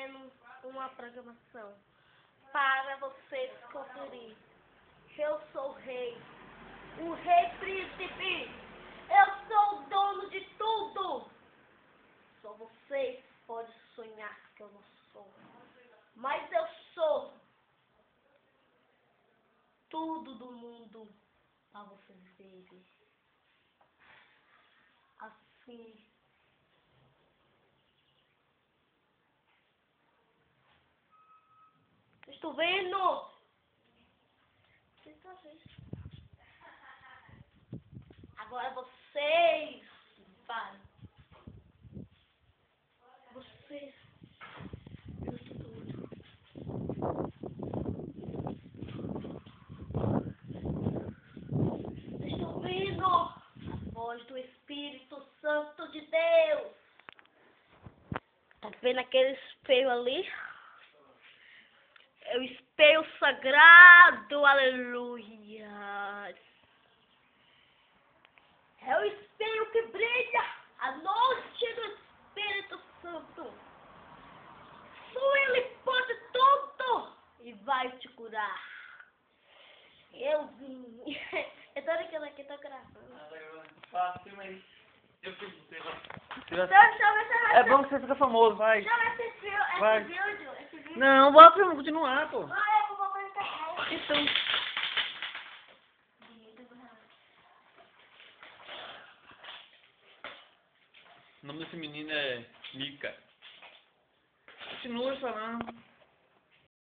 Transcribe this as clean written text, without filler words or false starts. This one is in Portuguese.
trazendo uma programação para vocês conferir. Eu sou o rei, o rei príncipe. Eu sou o dono de tudo. Só vocês podem sonhar que eu não sou. Mas eu sou tudo do mundo para vocês verem. Assim. Estou vendo? Vocês estão vendo? Agora vocês vai. Vocês. Eu sou doido. Vocês estão vendo? A voz do Espírito Santo de Deus. Tá vendo aquele espelho ali? É o espelho sagrado, aleluia. É o espelho que brilha a noite do Espírito Santo. Só Ele pode tudo e vai te curar. Eu vim. Eu tô naquela aqui, tô gravando. Filma aí. Eu filmo você, vai. É bom que você fica famoso, vai. Chama esse vídeo. Não, bora filmar, continuar, pô. Vai, eu vou pra internet. Então. O nome desse menino é Mika. Continua falando.